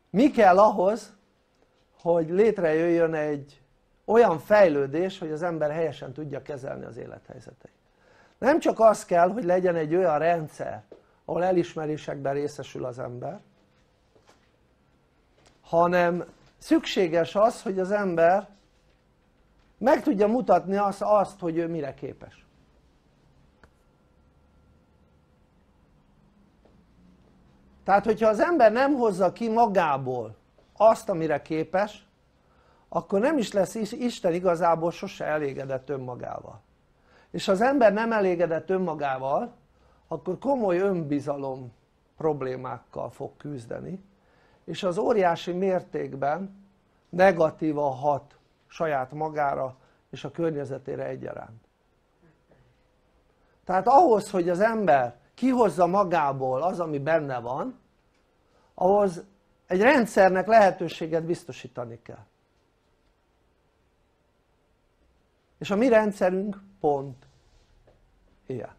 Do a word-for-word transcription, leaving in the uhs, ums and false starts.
mi kell ahhoz, hogy létrejöjjön egy olyan fejlődés, hogy az ember helyesen tudja kezelni az élethelyzeteit. Nem csak az kell, hogy legyen egy olyan rendszer, ahol elismerésekben részesül az ember, hanem szükséges az, hogy az ember meg tudja mutatni azt, azt hogy ő mire képes. Tehát hogyha az ember nem hozza ki magából azt, amire képes, akkor nem is lesz Isten igazából sose elégedett önmagával. És ha az ember nem elégedett önmagával, akkor komoly önbizalom problémákkal fog küzdeni, és az óriási mértékben negatívan hat saját magára és a környezetére egyaránt. Tehát ahhoz, hogy az ember kihozza magából az, ami benne van, ahhoz egy rendszernek lehetőséget biztosítani kell. És a mi rendszerünk pont ilyen.